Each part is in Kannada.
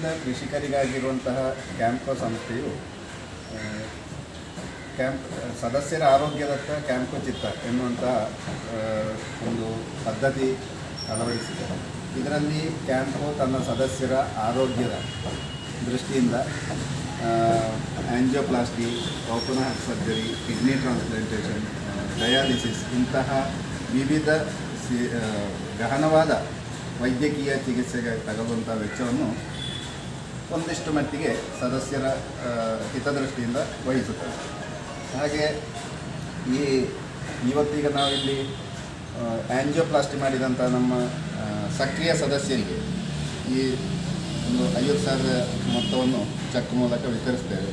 ದೃಷ್ಟಿಯಿಂದ ಕೃಷಿಕರಿಗಾಗಿರುವಂತಹ ಕ್ಯಾಂಪ್ಕೋ ಸಂಸ್ಥೆಯು ಸದಸ್ಯರ ಆರೋಗ್ಯದತ್ತ ಕ್ಯಾಂಪ್ಕೋ ಚಿತ್ತ ಎನ್ನುವಂತಹ ಒಂದು ಪದ್ಧತಿ ಅಳವಡಿಸಿದೆ. ಇದರಲ್ಲಿ ಕ್ಯಾಂಪ್ಕೋ ತನ್ನ ಸದಸ್ಯರ ಆರೋಗ್ಯದ ದೃಷ್ಟಿಯಿಂದ angioplasty, open heart surgery, kidney transplantation, dialysis ಇಂತಹ ವಿವಿಧ ಗಹನವಾದ ವೈದ್ಯಕೀಯ ಚಿಕಿತ್ಸೆಗೆ ತಗೊಳ್ಳುವಂಥ ವೆಚ್ಚವನ್ನು ಒಂದಿಷ್ಟು ಮಟ್ಟಿಗೆ ಸದಸ್ಯರ ಹಿತದೃಷ್ಟಿಯಿಂದ ವಹಿಸುತ್ತದೆ. ಹಾಗೆ ಇವತ್ತೀಗ ನಾವಿಲ್ಲಿ ಆಂಜಿಯೋಪ್ಲಾಸ್ಟಿ ಮಾಡಿದಂಥ ನಮ್ಮ ಸಕ್ರಿಯ ಸದಸ್ಯರಿಗೆ ಈ ಒಂದು 50,000 ಮೊತ್ತವನ್ನು ಚೆಕ್ ಮೂಲಕ ವಿತರಿಸ್ತೇವೆ.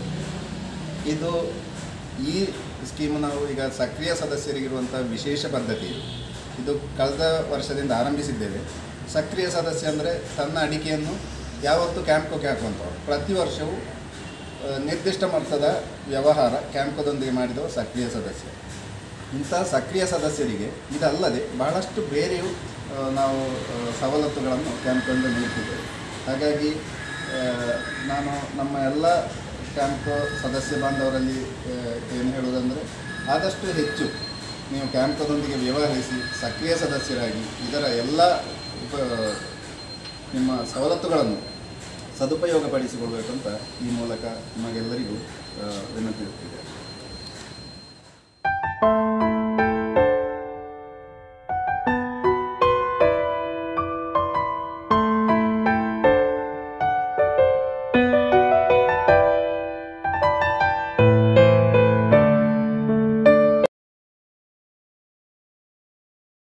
ಈ ಸ್ಕೀಮು ನಾವು ಈಗ ಸಕ್ರಿಯ ಸದಸ್ಯರಿಗಿರುವಂಥ ವಿಶೇಷ ಪದ್ಧತಿ ಇದು ಕಳೆದ ವರ್ಷದಿಂದ ಆರಂಭಿಸಿದ್ದೇವೆ. ಸಕ್ರಿಯ ಸದಸ್ಯ ಅಂದರೆ ತನ್ನ ಅಡಿಕೆಯನ್ನು ಯಾವತ್ತೂ ಕ್ಯಾಂಪ್ಕೋಗೆ ಹಾಕುವಂಥವ್ರು, ಪ್ರತಿ ವರ್ಷವೂ ನಿರ್ದಿಷ್ಟ ಮೊತ್ತದ ವ್ಯವಹಾರ ಕ್ಯಾಂಪ್ಕೋದೊಂದಿಗೆ ಮಾಡಿದವ ಸಕ್ರಿಯ ಸದಸ್ಯ. ಇಂಥ ಸಕ್ರಿಯ ಸದಸ್ಯರಿಗೆ ಇದಲ್ಲದೆ ಬಹಳಷ್ಟು ಬೇರೆಯೂ ನಾವು ಸವಲತ್ತುಗಳನ್ನು ಕ್ಯಾಂಪ್ಕೋದಿಂದ ನೀಡ್ತಿದ್ದೇವೆ. ಹಾಗಾಗಿ ನಾನು ನಮ್ಮ ಎಲ್ಲ ಕ್ಯಾಂಪ್ಕೋ ಸದಸ್ಯ ಬಾಂಧವರಲ್ಲಿ ಏನು ಹೇಳುವುದಂದರೆ, ಆದಷ್ಟು ಹೆಚ್ಚು ನೀವು ಕ್ಯಾಂಪ್ಕೋದೊಂದಿಗೆ ವ್ಯವಹರಿಸಿ ಸಕ್ರಿಯ ಸದಸ್ಯರಾಗಿ ಇದರ ಎಲ್ಲ ನಿಮ್ಮ ಸವಲತ್ತುಗಳನ್ನು ಸದುಪಯೋಗಪಡಿಸಿಕೊಳ್ಬೇಕಂತ ಈ ಮೂಲಕ ನಿಮಗೆಲ್ಲರಿಗೂ ವಿನಂತಿಸುತ್ತಿದೆ.